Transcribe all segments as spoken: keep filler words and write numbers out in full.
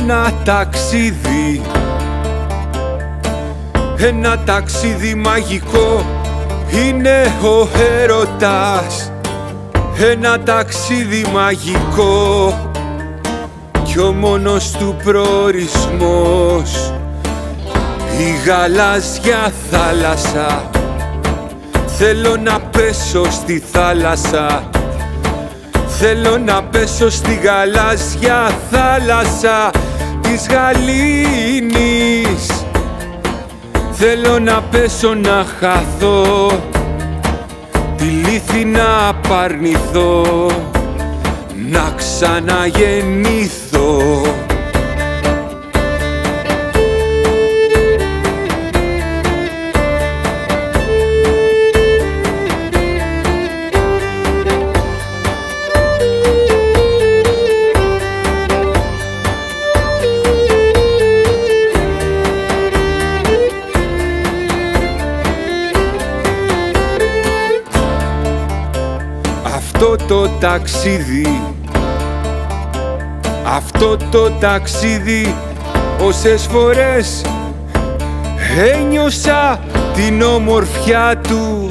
ένα ταξίδι, ένα ταξίδι μαγικό είναι ο έρωτας. Ένα ταξίδι μαγικό κι ο μόνος του προορισμός η γαλάζια θάλασσα. Θέλω να πέσω στη θάλασσα, θέλω να πέσω στη γαλάζια θάλασσα της γαλήνης. Θέλω να πέσω να χαθώ, τη λύθη να απαρνηθώ, να ξαναγεννηθώ. Αυτό το ταξίδι, αυτό το ταξίδι, όσες φορές ένιωσα την όμορφιά του,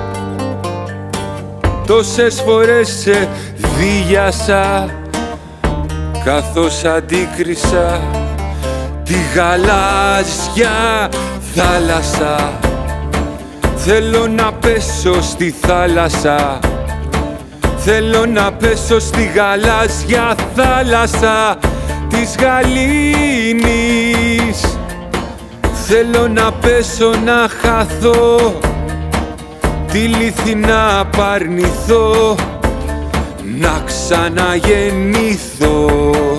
τόσες φορές σε δίγιασα καθώς αντίκρισα τη γαλάζια θάλασσα. Θέλω να πέσω στη θάλασσα, θέλω να πέσω στη γαλάζια θάλασσα της γαλήνης. Θέλω να πέσω να χαθώ, τη λύθη να απαρνηθώ, να ξαναγεννηθώ.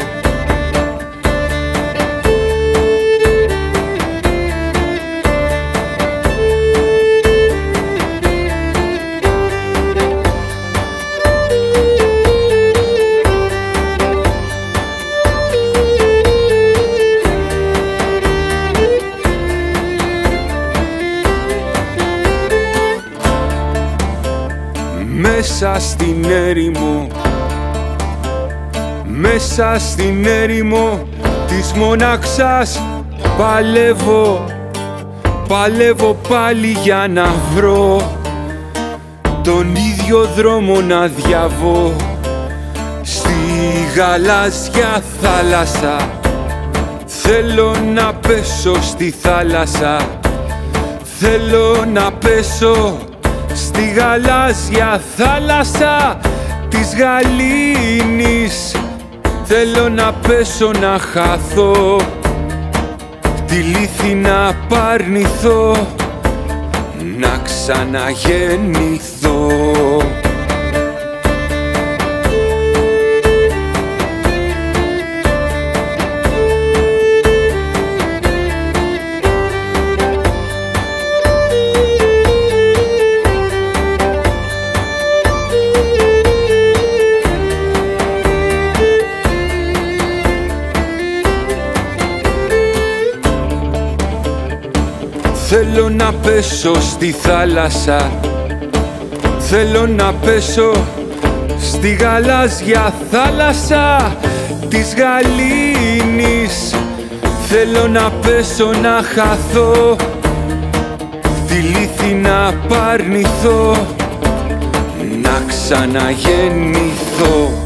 Μέσα στην έρημο, μέσα στην έρημο της μοναξάς παλεύω, παλεύω πάλι για να βρω τον ίδιο δρόμο να διαβώ. Στη γαλάζια θάλασσα θέλω να πέσω στη θάλασσα, θέλω να πέσω στη γαλάζια θάλασσα της γαλήνης. Θέλω να πέσω να χαθώ, τη λύθη να απαρνηθώ, να ξαναγεννηθώ. Θέλω να πέσω στη θάλασσα, θέλω να πέσω στη γαλάζια θάλασσα της γαλήνης. Θέλω να πέσω να χαθώ, τη λύθη να απαρνηθώ, να ξαναγεννηθώ.